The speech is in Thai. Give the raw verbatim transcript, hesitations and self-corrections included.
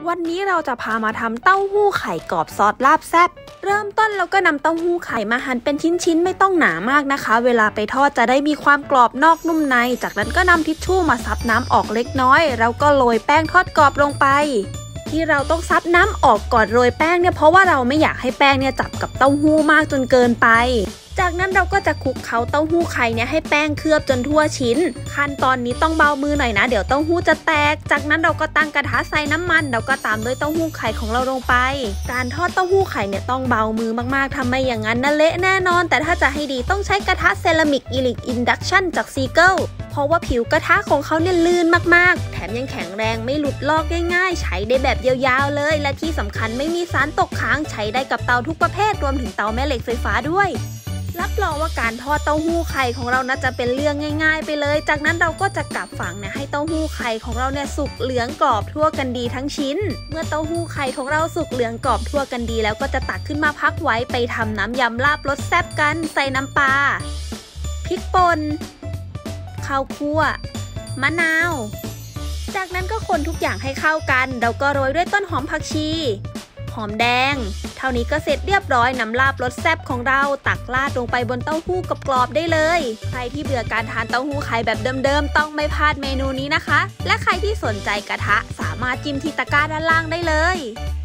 วันนี้เราจะพามาทำเต้าหู้ไข่กรอบซอสลาบแซ่บเริ่มต้นเราก็นำเต้าหู้ไข่มาหั่นเป็นชิ้นๆไม่ต้องหนามากนะคะเวลาไปทอดจะได้มีความกรอบนอกนุ่มในจากนั้นก็นำทิชชู่มาซับน้ำออกเล็กน้อยแล้วก็โรยแป้งทอดกรอบลงไปที่เราต้องซับน้ำออกก่อนโรยแป้งเนี่ยเพราะว่าเราไม่อยากให้แป้งเนี่ยจับกับเต้าหู้มากจนเกินไปจากนั้นเราก็จะคลุกเคล้าเต้าหู้ไข่เนี่ยให้แป้งเคลือบจนทั่วชิ้นขั้นตอนนี้ต้องเบามือหน่อยนะเดี๋ยวเต้าหู้จะแตกจากนั้นเราก็ตั้งกระทะใส่น้ำมันแล้วก็ตามด้วยเต้าหู้ไข่ของเราลงไปการทอดเต้าหู้ไข่เนี่ยต้องเบามือมากๆทำไมอย่างนั้นนะเละแน่นอนแต่ถ้าจะให้ดีต้องใช้กระทะเซรามิกอีลิกอินดักชันจากซีเกิลเพราะว่าผิวกระทะของเขาเนี่ยลื่นมากๆแถมยังแข็งแรงไม่หลุดลอกง่ายๆใช้ได้แบบยาวๆเลยและที่สำคัญไม่มีสารตกค้างใช้ได้กับเตาทุกประเภทรวมถึงเตาแม่เหล็กไฟฟ้าด้วยรับรองว่าการทอดเต้าหู้ไข่ของเรานะจะเป็นเรื่องง่ายๆไปเลยจากนั้นเราก็จะกลับฝั่งเนี่ยให้เต้าหู้ไข่ของเราเนี่ยสุกเหลืองกรอบทั่วกันดีทั้งชิ้นเมื่อเต้าหู้ไข่ของเราสุกเหลืองกรอบทั่วกันดีแล้วก็จะตักขึ้นมาพักไว้ไปทำน้ำยำลาบรสแซ่บกันใส่น้ำปลาพริกป่นข้าวคั่วมะนาวจากนั้นก็คนทุกอย่างให้เข้ากันเราก็โรยด้วยต้นหอมผักชีหอมแดงเท่านี้ก็เสร็จเรียบร้อยน้ำลาบรสแซ่บของเราตักราดลงไปบนเต้าหู้กรอบๆได้เลยใครที่เบื่อการทานเต้าหู้ไข่แบบเดิมๆต้องไม่พลาดเมนูนี้นะคะและใครที่สนใจกระทะสามารถจิ้มที่ตะกร้าด้านล่างได้เลย